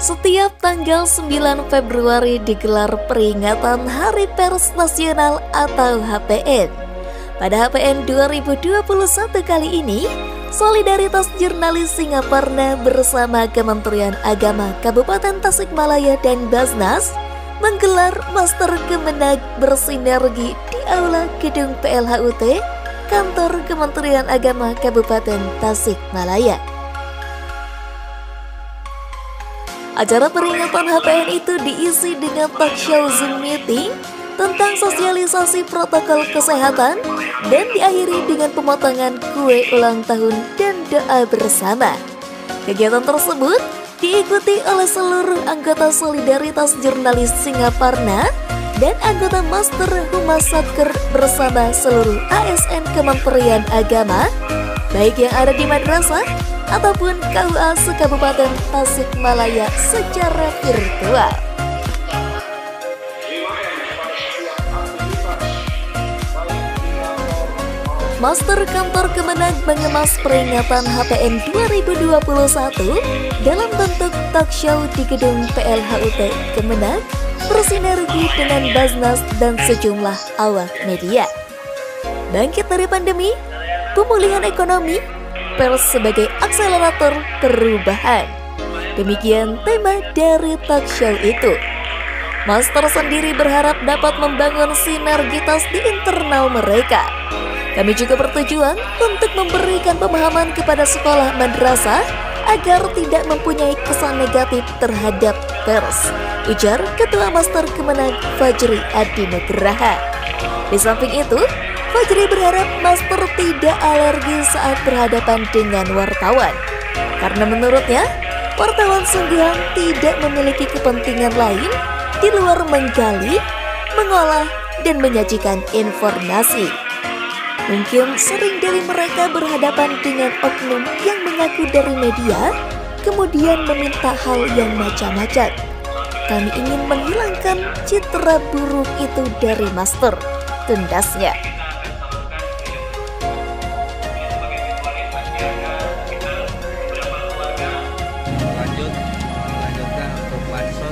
Setiap tanggal 9 Februari digelar peringatan Hari Pers Nasional atau HPN. Pada HPN 2021 kali ini, Solidaritas Jurnalis Singaparna bersama Kementerian Agama Kabupaten Tasikmalaya dan Basnas menggelar Master Kemenag bersinergi di Aula Gedung PLHUT, Kantor Kementerian Agama Kabupaten Tasikmalaya. Acara peringatan HPN itu diisi dengan talk show Zoom meeting tentang sosialisasi protokol kesehatan dan diakhiri dengan pemotongan kue ulang tahun dan doa bersama. Kegiatan tersebut diikuti oleh seluruh anggota Solidaritas Jurnalis Singaparna dan anggota Master Humas Satker bersama seluruh ASN Kementerian Agama, baik yang ada di madrasah ataupun KUA se-Kabupaten Tasikmalaya secara virtual. Master Kantor Kemenag mengemas peringatan HPN 2021 dalam bentuk talk show di gedung PLHUT Kemenag bersinergi dengan Basnas dan sejumlah awak media. Bangkit dari pandemi, pemulihan ekonomi, pers sebagai akselerator perubahan. Demikian tema dari talk show itu. Master sendiri berharap dapat membangun sinergitas di internal mereka. Kami juga bertujuan untuk memberikan pemahaman kepada sekolah madrasah agar tidak mempunyai kesan negatif terhadap pers, ujar Ketua Master Kemenag Fajri Adi Nugraha. Di samping itu, Fajri berharap Master tidak alergi saat berhadapan dengan wartawan. Karena menurutnya, wartawan sungguhan tidak memiliki kepentingan lain di luar menggali, mengolah, dan menyajikan informasi. Mungkin sering dari mereka berhadapan dengan oknum yang mengaku dari media, kemudian meminta hal yang macam-macam. Kami ingin menghilangkan citra buruk itu dari Master, tundasnya. Lanjutkan untuk bansos.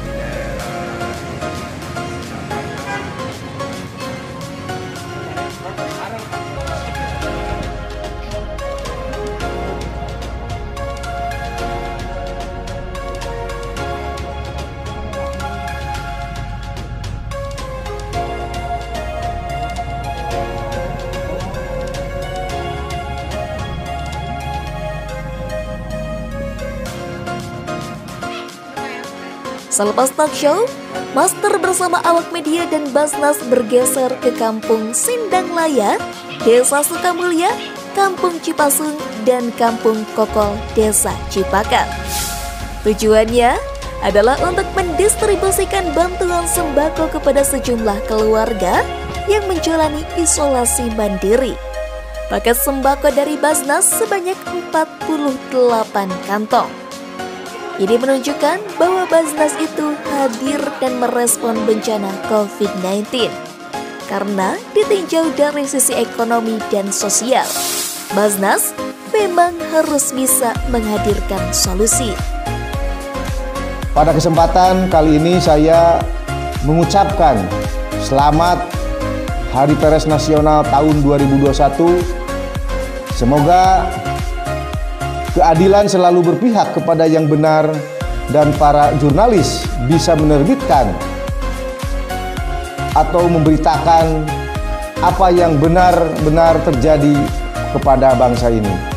Selepas talk show, Master bersama awak media dan Basnas bergeser ke Kampung Sindanglaya, Desa Sukamulya, Kampung Cipasung, dan Kampung Kokol, Desa Cipakat. Tujuannya adalah untuk mendistribusikan bantuan sembako kepada sejumlah keluarga yang menjalani isolasi mandiri. Paket sembako dari Basnas sebanyak 48 kantong. Ini menunjukkan bahwa Basnas itu hadir dan merespon bencana COVID-19. Karena ditinjau dari sisi ekonomi dan sosial, Basnas memang harus bisa menghadirkan solusi. Pada kesempatan kali ini saya mengucapkan selamat Hari Pers Nasional tahun 2021. Semoga keadilan selalu berpihak kepada yang benar dan para jurnalis bisa menerbitkan atau memberitakan apa yang benar-benar terjadi kepada bangsa ini.